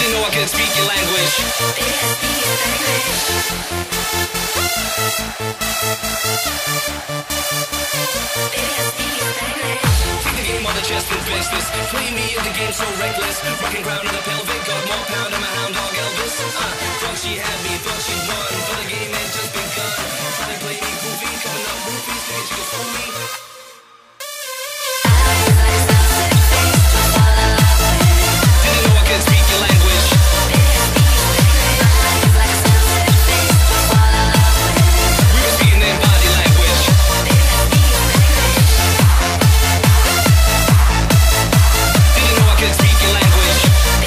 Didn't know I could speak your language. Take the game on the chest and business. Play me in the game so reckless. Rocking crown in the pelvic. Got more pound than my hound dog Elvis. Thought she had me, thought she won. But the game had just begun. Trying to play me goofy. Coming up rupees to get you to fool me. Didn't know I could speak your language. We were speaking in body language. Didn't know I could speak your language.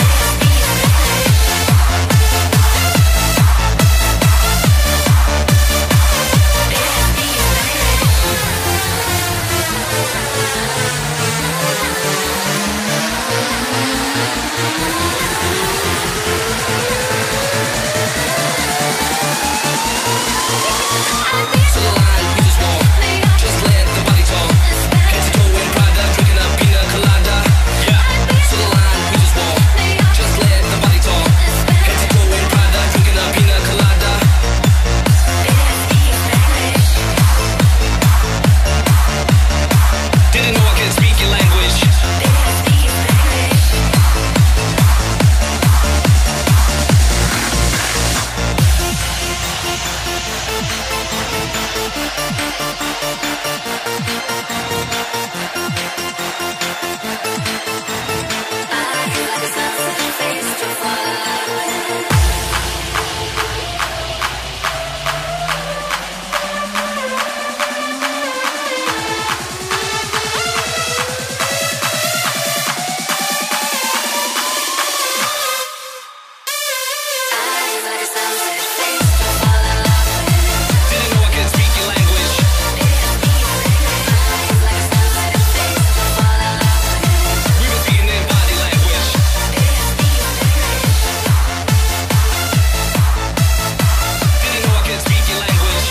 To the line, we just walk. Just let the body talk. Head to toe in Prada, drinking a pina colada. Yeah. To the line, we just walk. Just let the body talk. Head to toe in Prada, drinking a pina colada. Didn't know I could speak your language. Didn't know I could speak your language. We were speaking in body language. Didn't know I could speak your language.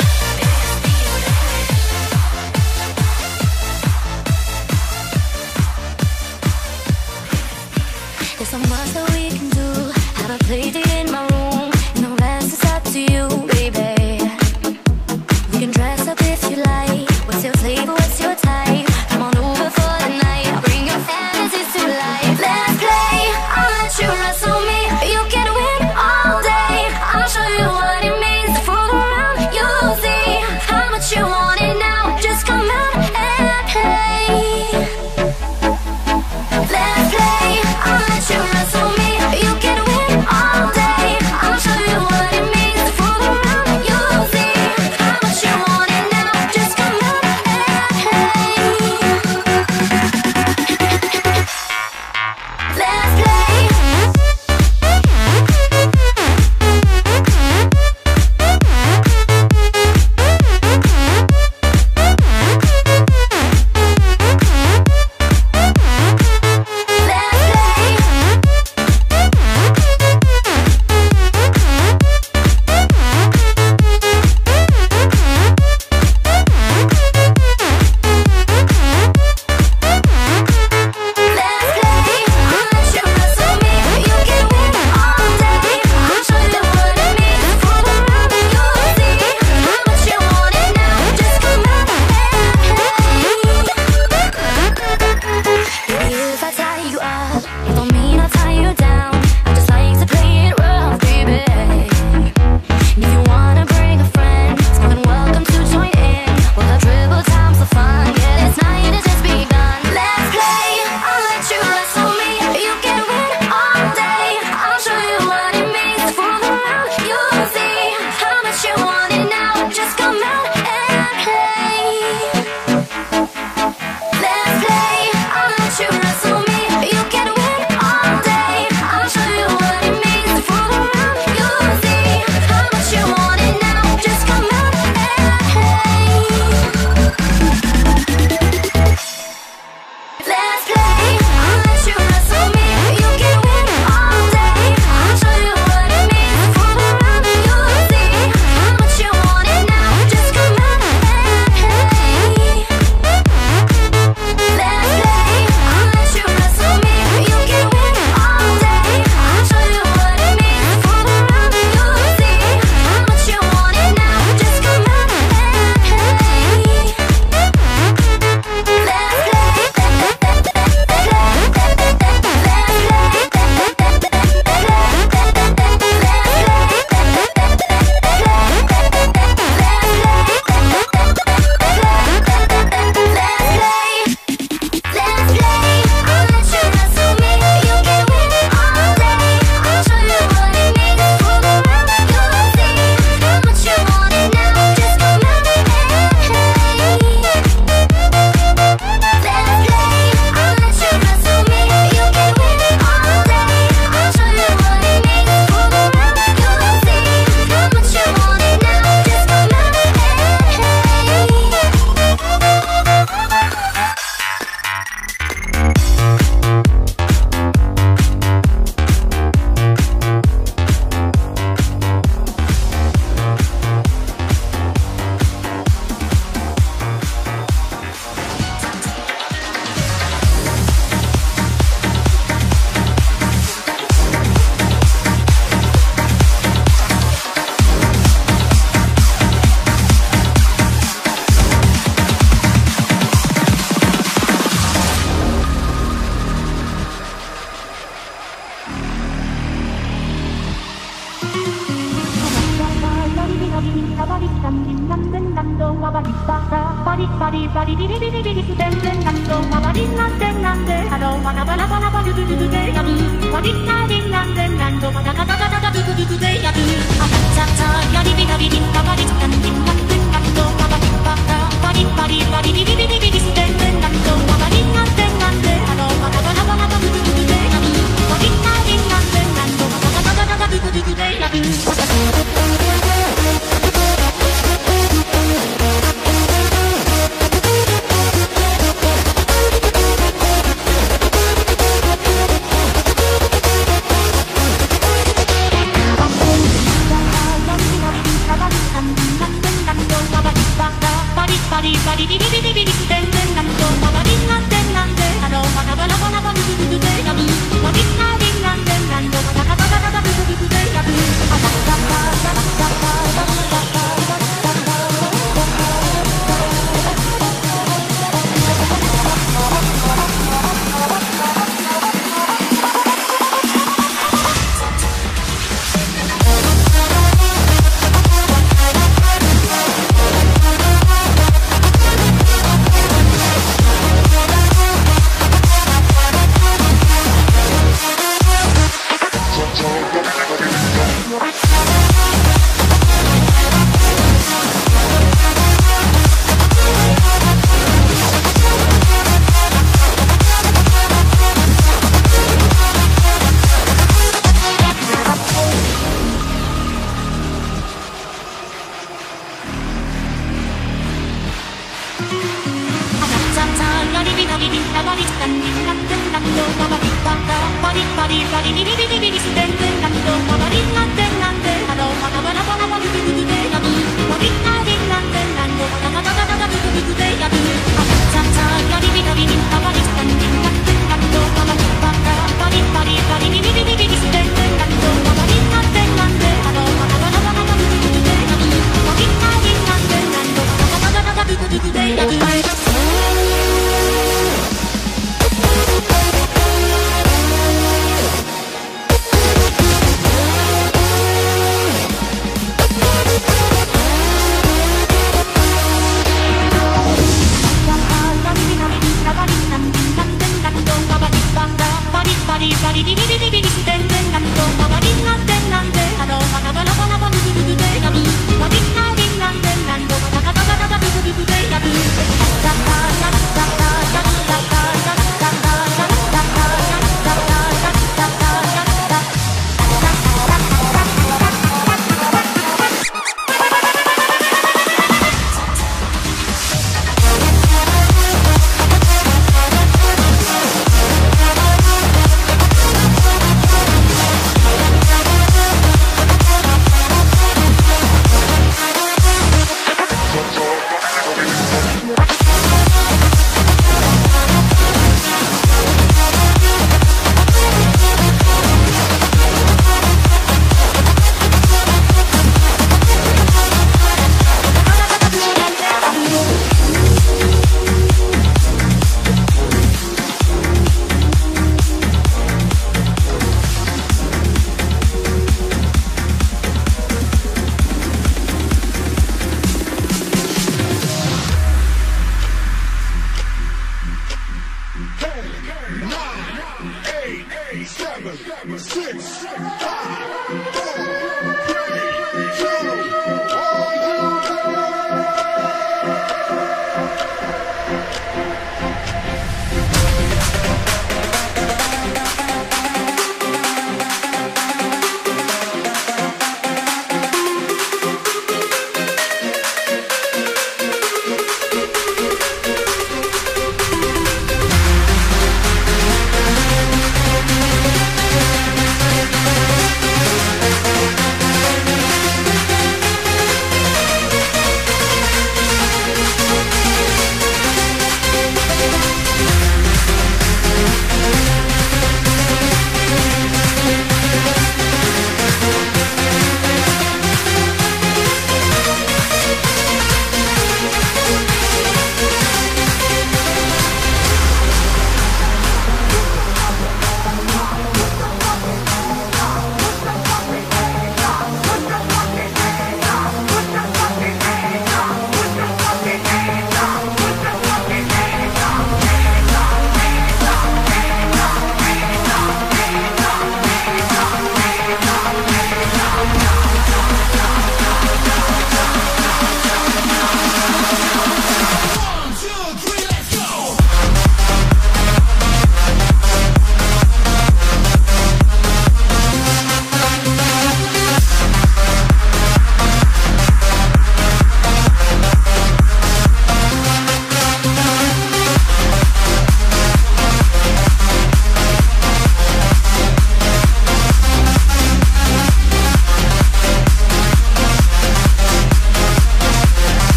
There's so much that we can do. Have a play date in my room, and the rest is up to you, baby. We can dress up if you like. What's your flavor? What's your type? Come on over for the night. I'll bring your fantasies to life. Let's play. I'll let you wrestle me. You can win all day. I'll show you what it means to fool around. You'll see how much you want it now. Just come out and play. Let's play. I'll let you wrestle me. You can win all day.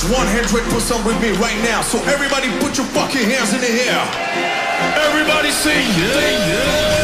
is 100% with me right now. So everybody put your fucking hands in the air. Everybody say yeah, yeah.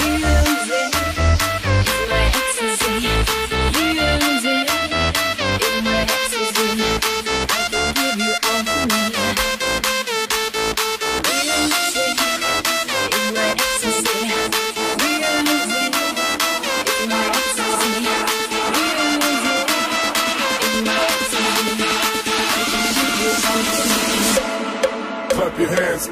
Clap your hands.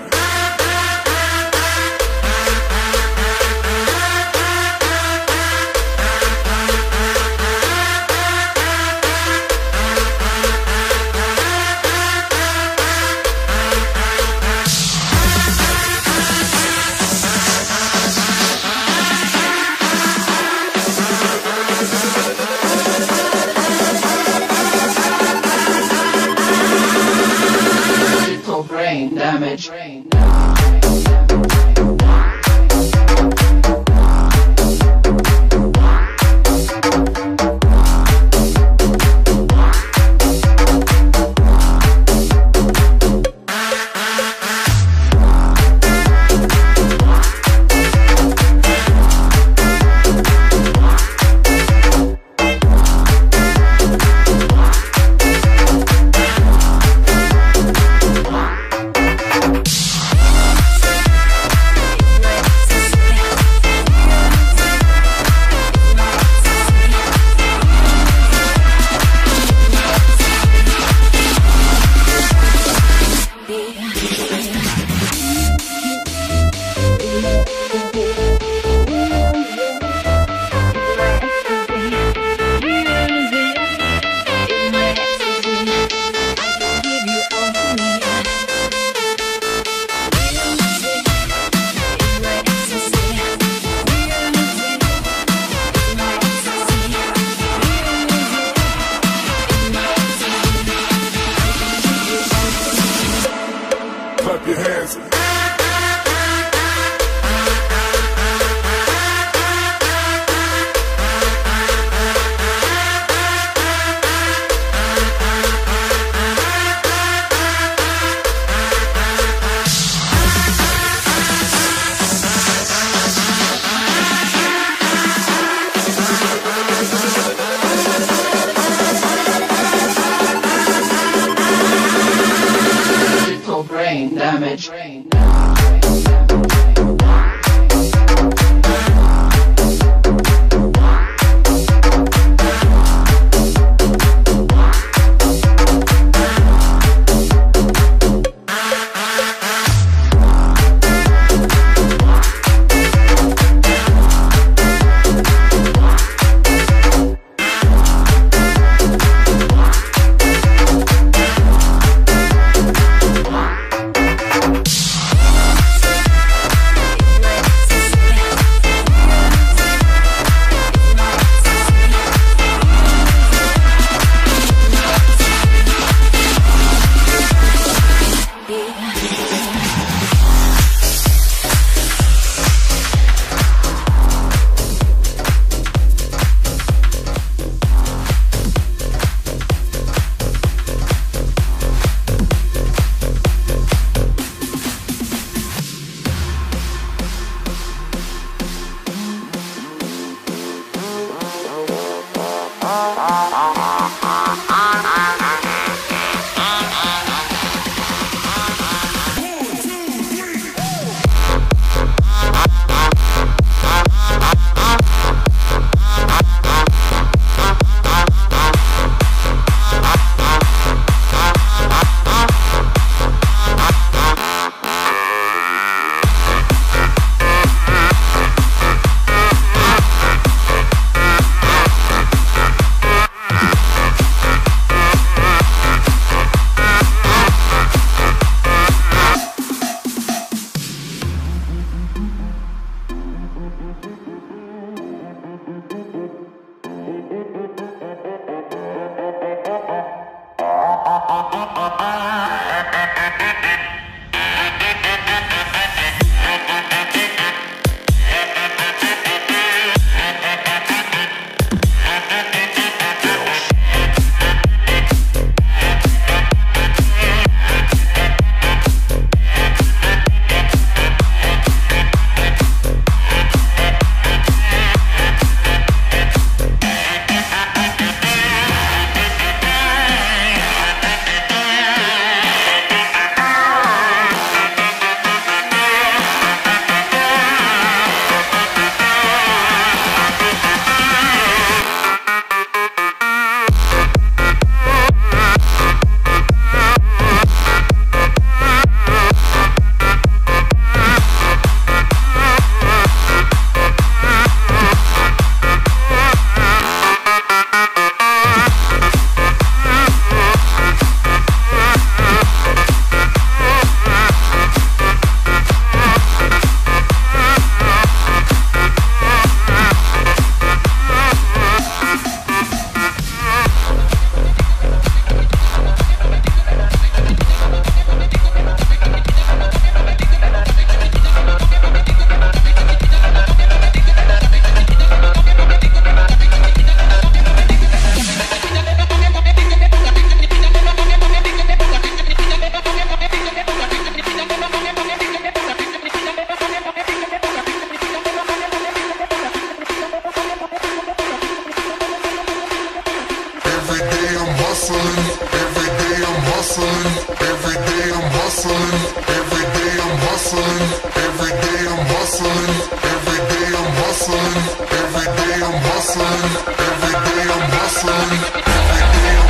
Brain damage. Clap your hands. Brain damage. hustling. Every day I'm hustling. Every day I'm hustling. Every day I'm hustling. Every day I'm hustling. Every day I'm hustling. Every day I'm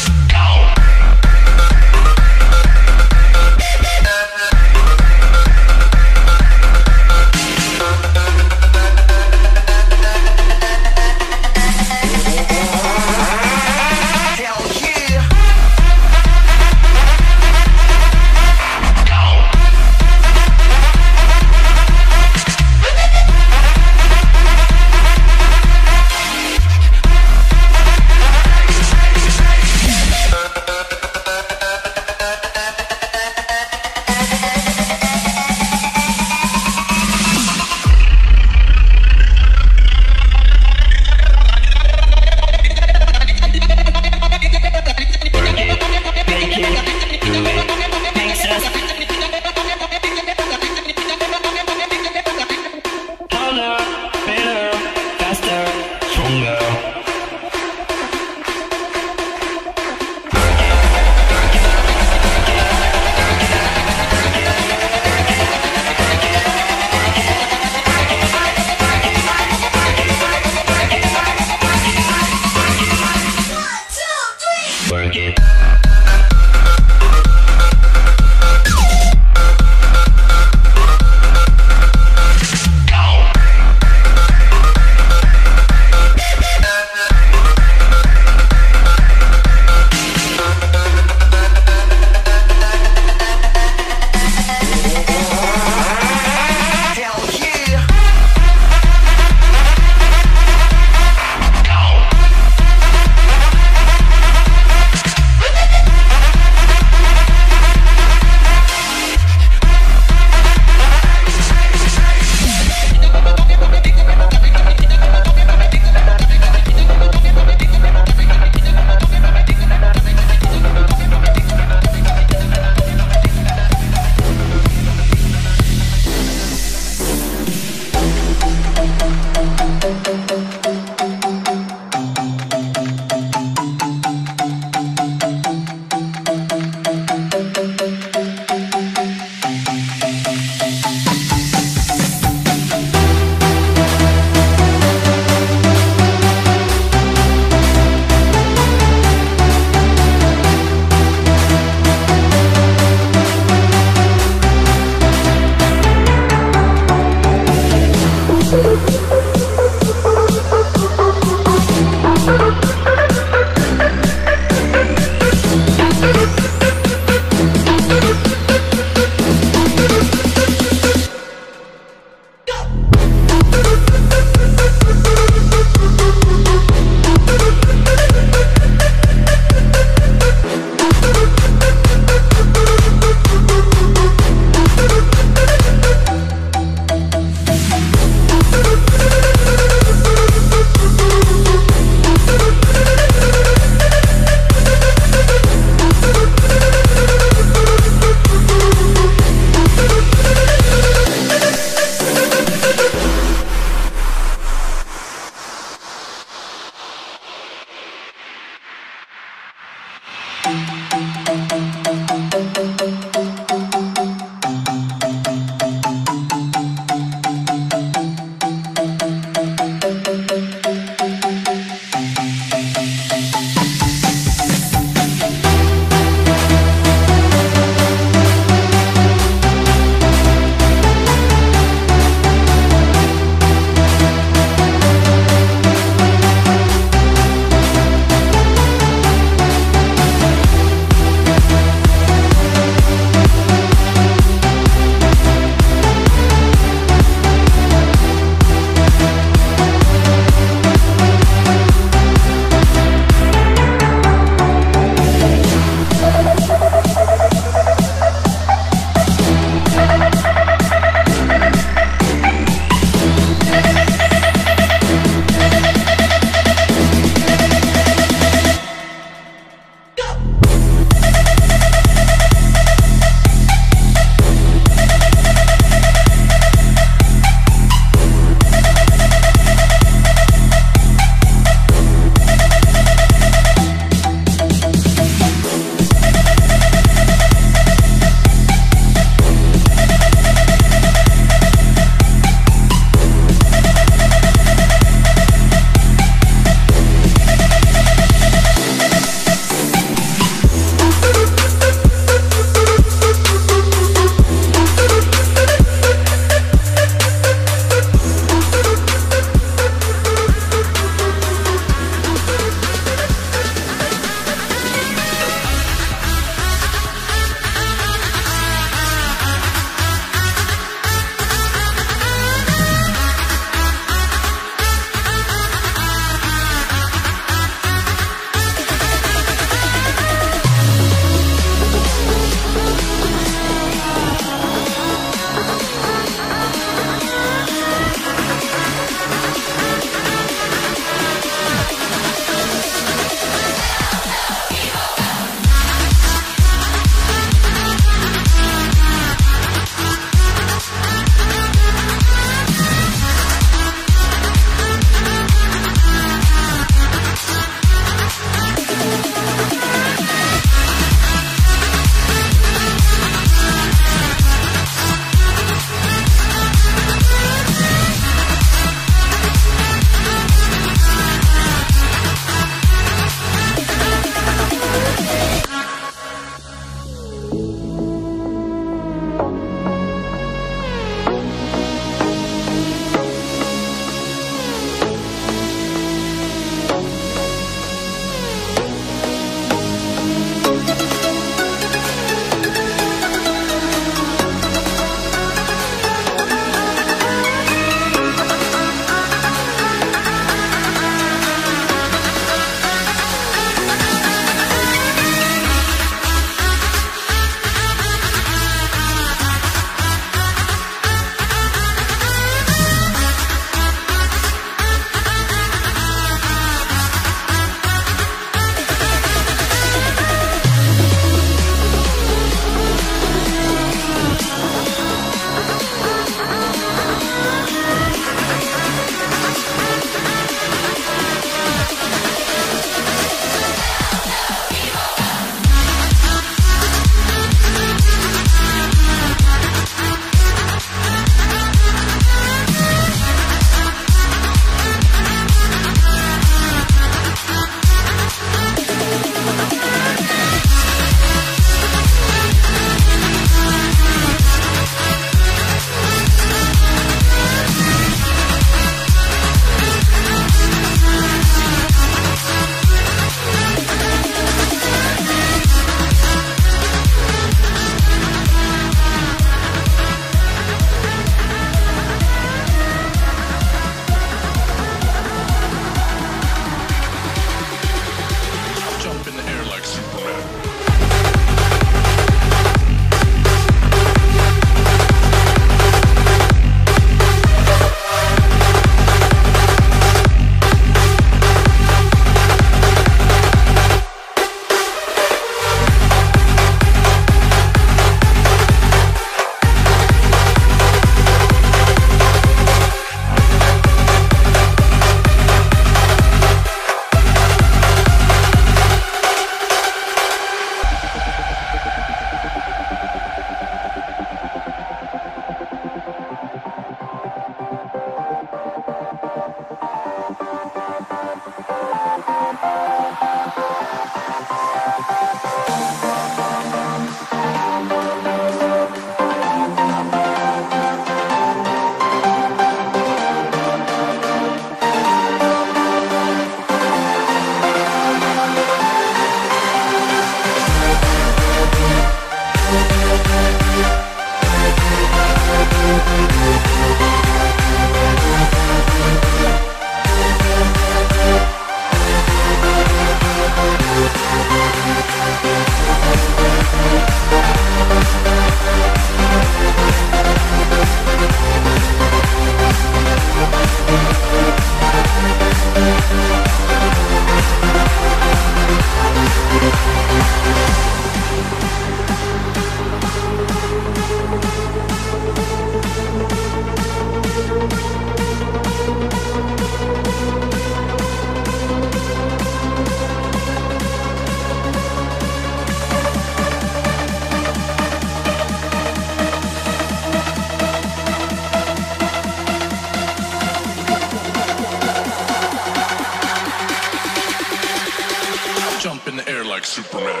Jump in the air like Superman.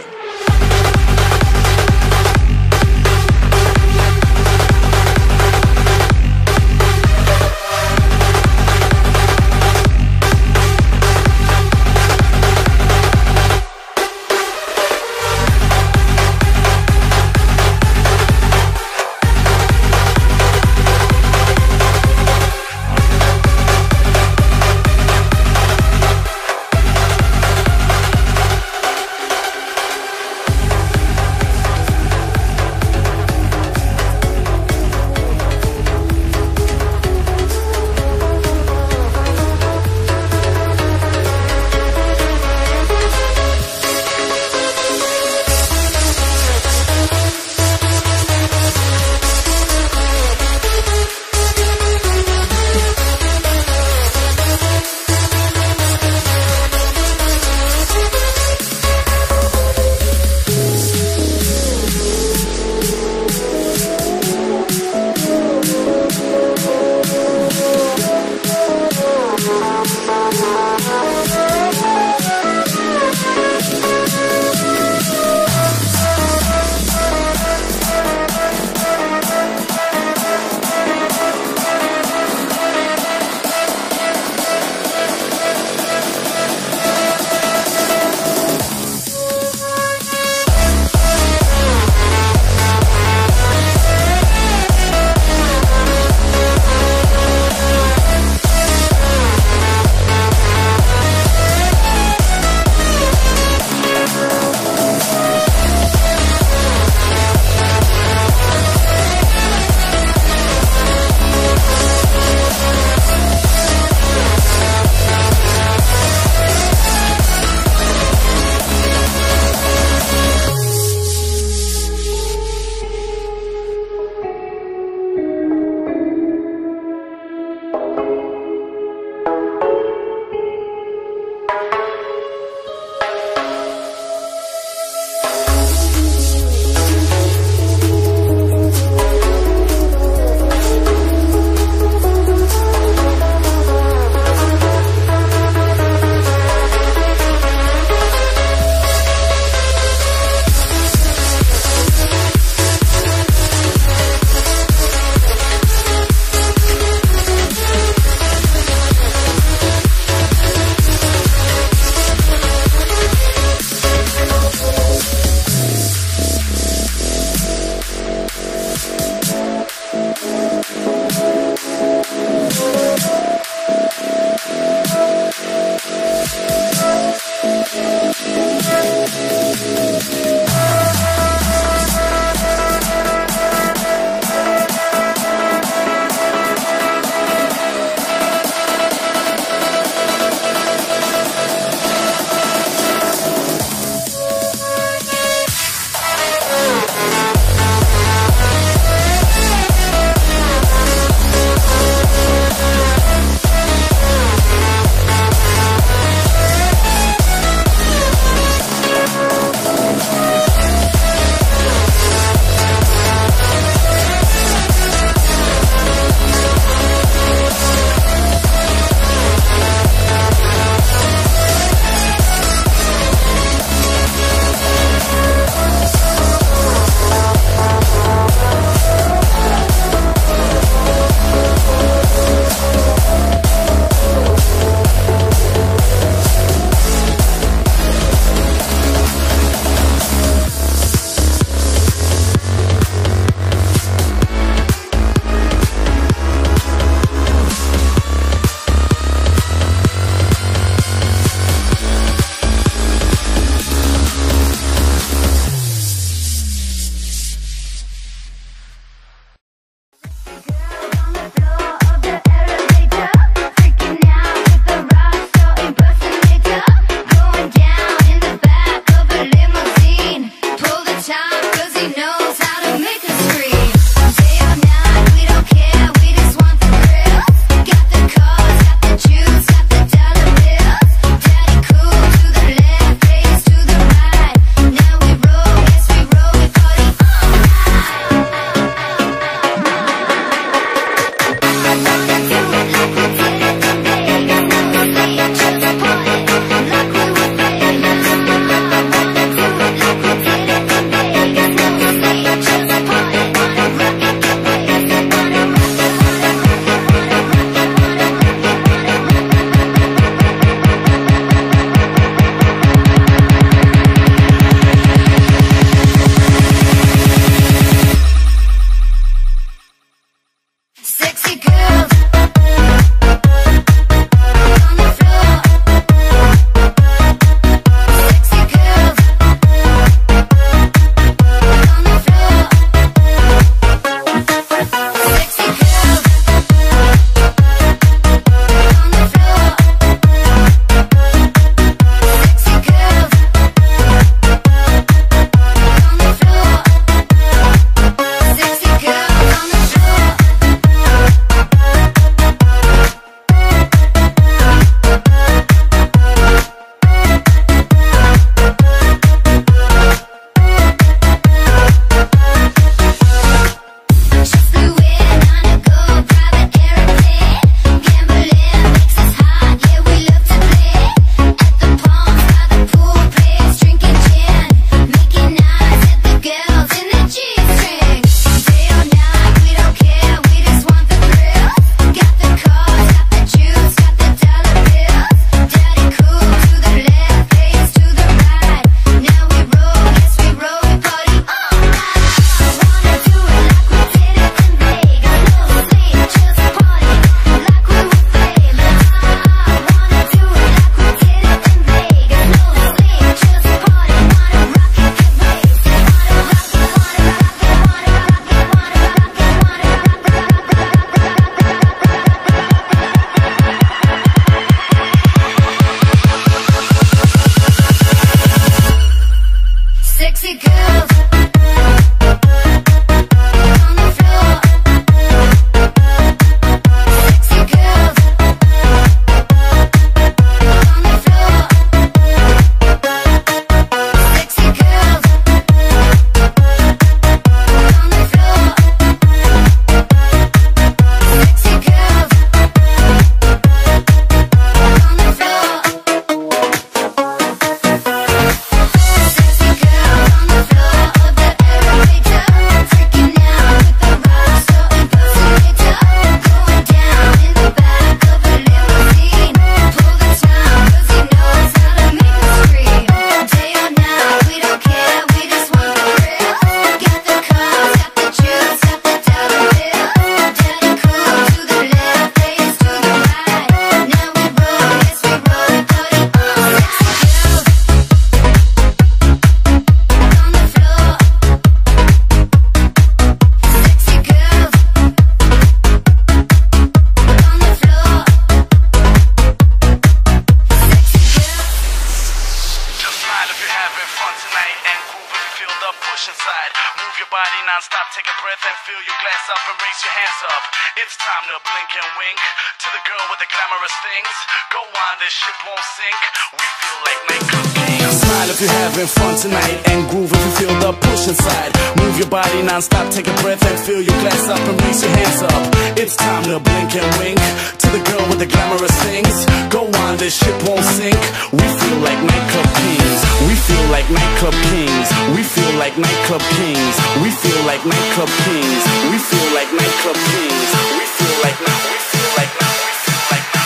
body non-stop, take a breath and fill your glass up and raise your hands up. It's time to blink and wink to the girl with the glamorous things. Go on, this ship won't sink. We feel like nightclub kings. Smile if you're having fun tonight and groove if you feel the push inside. Move your body non-stop, take a breath and fill your glass up and raise your hands up. It's time to blink and wink to the girl with the glamorous things. Go on, this ship won't sink. We feel like nightclub kings. We feel like nightclub kings. We feel like nightclub kings. We feel like nightclub kings. We feel like nightclub kings. We feel like now. We feel like now. We feel like now.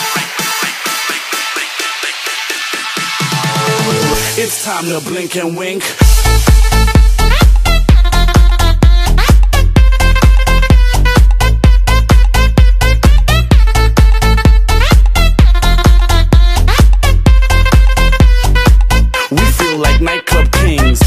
It's time to blink and wink. We feel like nightclub kings.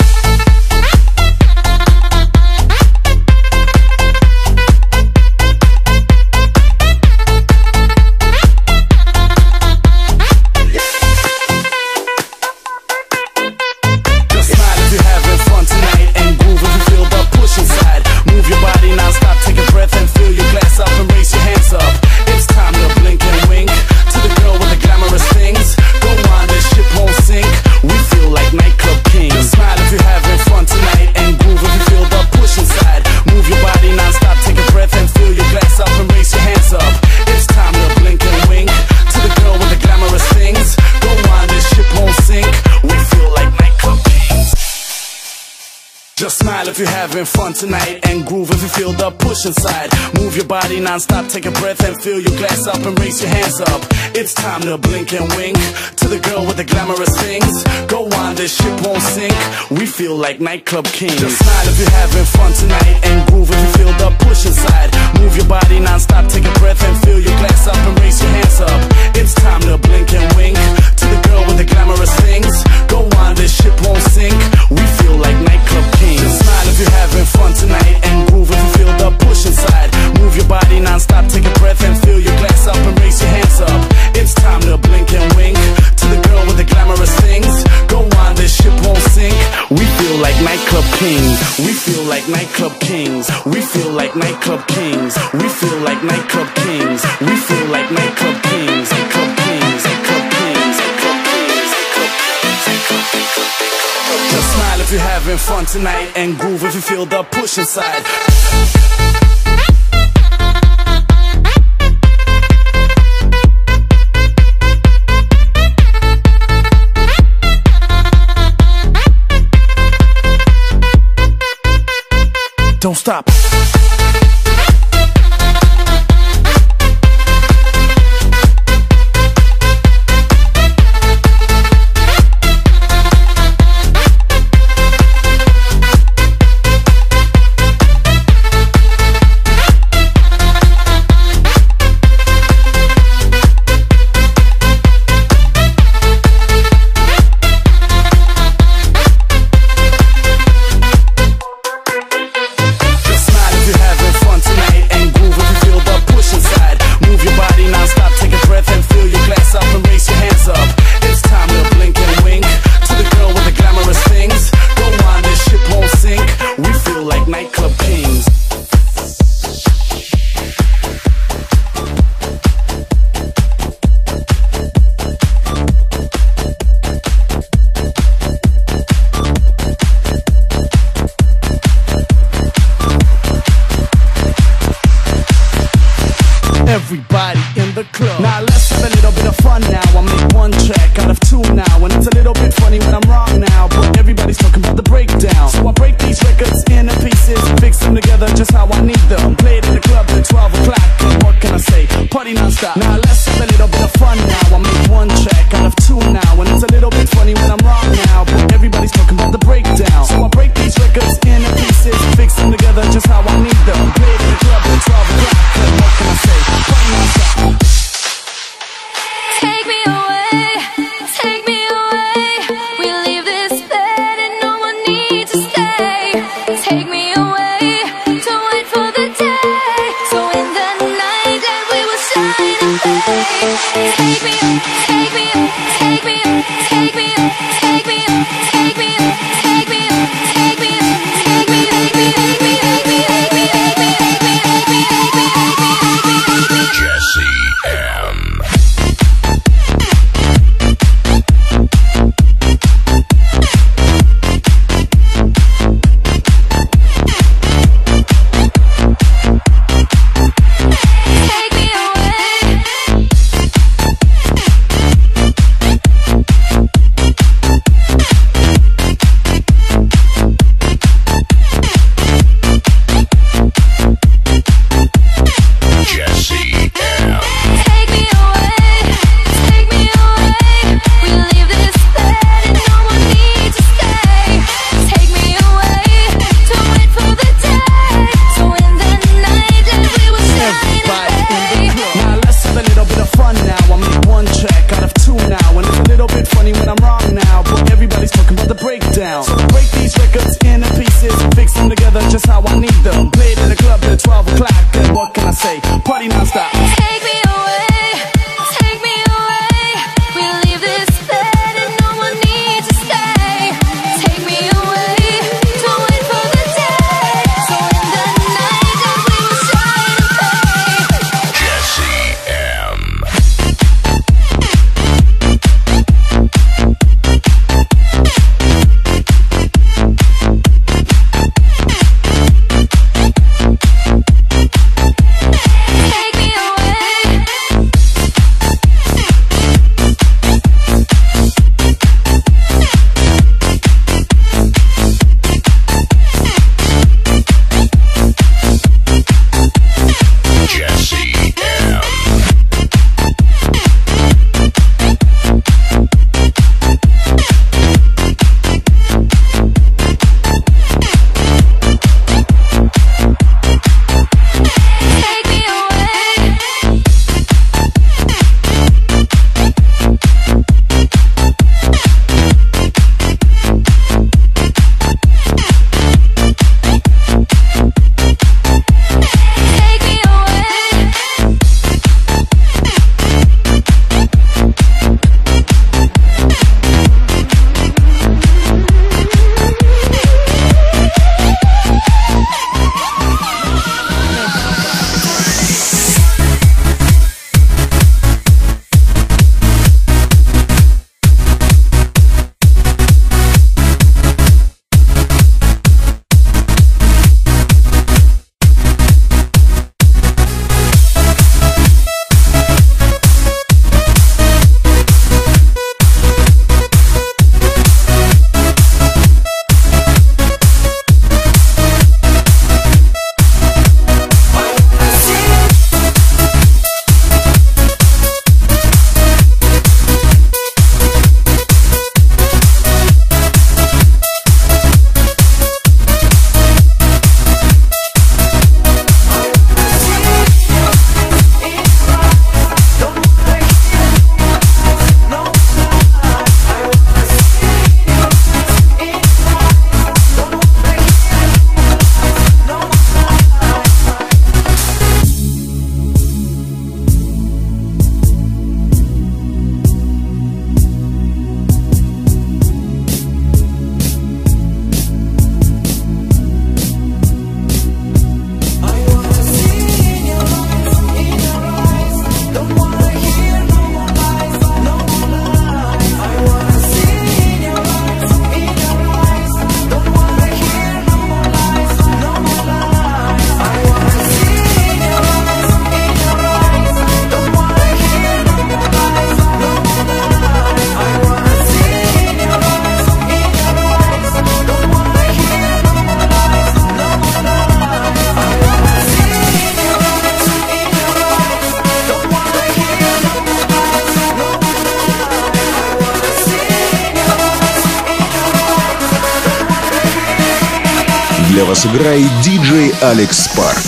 Just smile if you're having fun tonight and groove if you feel the push inside. Move your body non-stop, take a breath and fill your glass up and raise your hands up. It's time to blink and wink to the girl with the glamorous things. Go on, this ship won't sink. We feel like nightclub kings. Just smile if you're having fun tonight and groove if you feel the push inside. Move your body non-stop, take a breath and fill your glass up and raise your hands up. It's time to blink and wink to the girl with the glamorous things. Go on, this ship won't sink. We feel like nightclub kings. Just smile if you're having fun tonight and groove if you feel the push inside. Move your body non-stop, take a breath and fill your glass up and raise your hands up. It's time to blink and wink to the girl with the glamorous things. Go on, this ship won't sink. We feel like nightclub kings. We feel like nightclub kings. We feel like nightclub kings. We feel like nightclub kings. We feel like nightclub kings. Nightclub kings. Nightclub kings. Nightclub kings. Nightclub kings. Just smile if you're having fun tonight and groove if you feel the push inside. Don't stop. Everybody in the club. Now let's have a little bit of fun now. I'll make one track out of two now, and it's a little bit funny when I'm wrong now, but everybody's talking about the breakdown. So I break these records into pieces, fix them together just how I need them. Play it in the club at 12 o'clock, and what can I say? Party non-stop. Now let's have a little bit of fun now. I'll make one track out of two now, and it's a little bit funny when I'm wrong now, but everybody's talking about the breakdown. So I break these records into pieces, fix them together just how I need them. Play it in the club at 12 o'clock, and what can I say? Take me away, take me away. We leave this bed and no one needs to stay. Take me away, don't wait for the day. together just how I need them. Played in the club till 12 o'clock, and what can I say? Party non-stop. Take me away, take me away. We leave this bed and no one needs to stay. Take me away, don't wait for the day. So in the night that we will shine and play. Jesse M. Take me away. Jesse M. Take me away. Take me away. Для вас играет диджей Алекс Парк.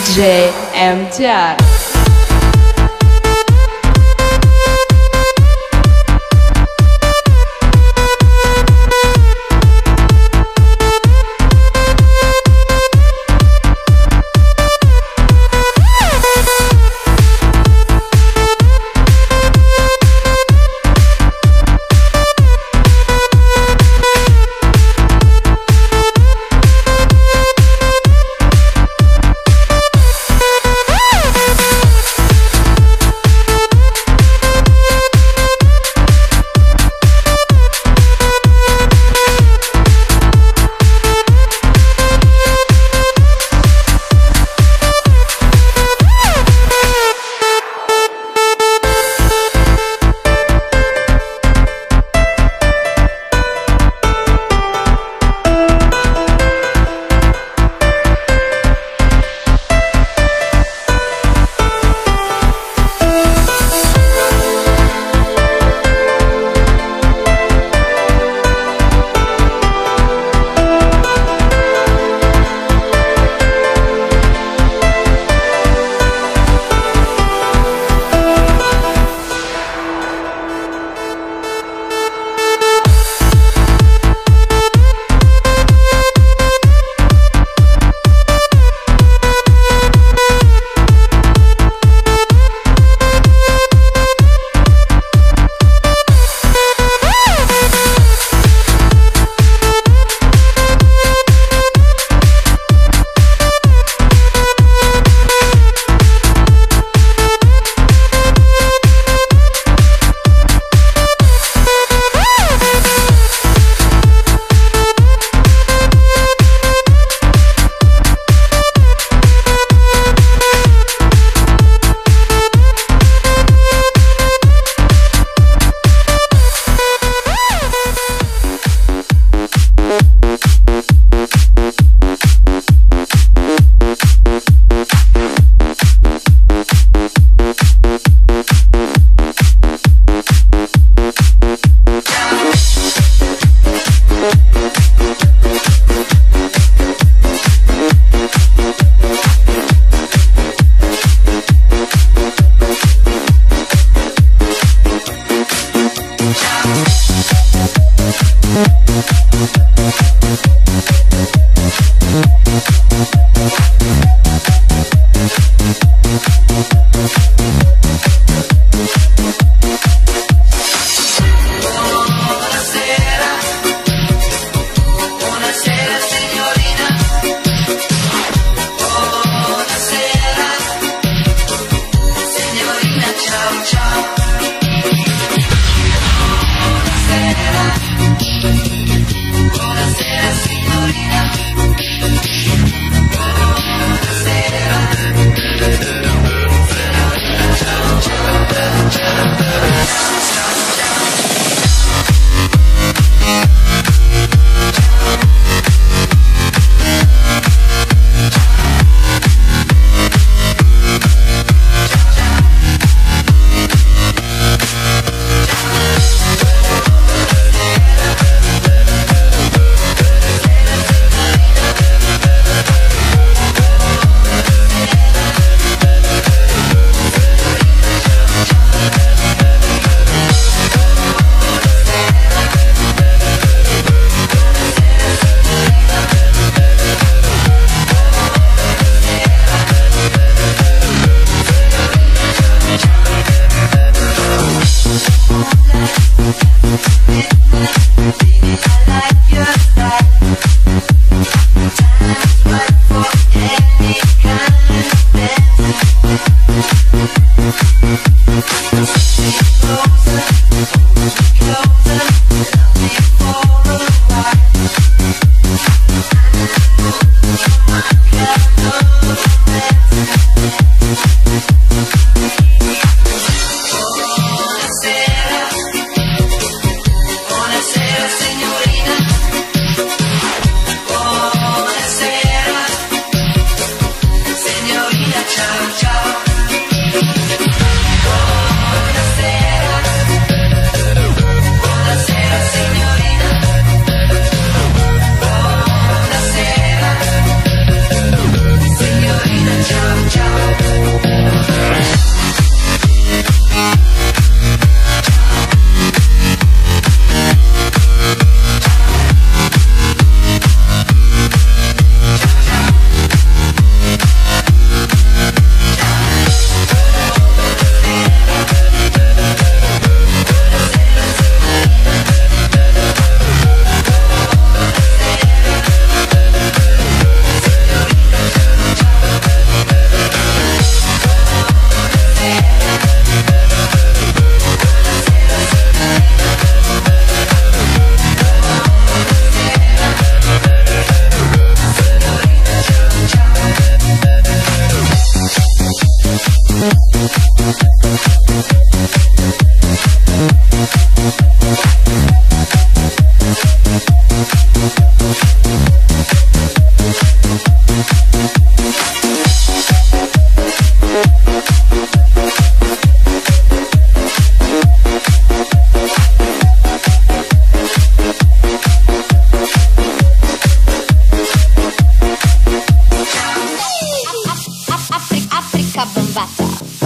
DJ MTR.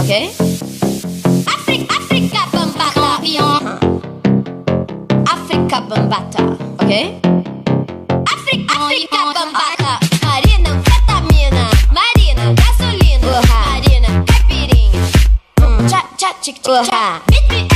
okay? Africa Bambata, Africa Bambata, okay? Africa Bambata, Marina, Fetamina, Marina, gasolina, Marina, caipirinha, cha cha chick cha,